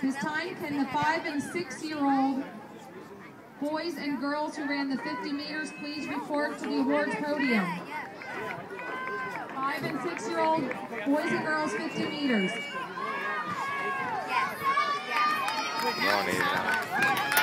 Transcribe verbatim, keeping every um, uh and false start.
This time, can the five and six-year-old boys and girls who ran the fifty meters please report to the awards podium? Five and six-year-old boys and girls, fifty meters. No need.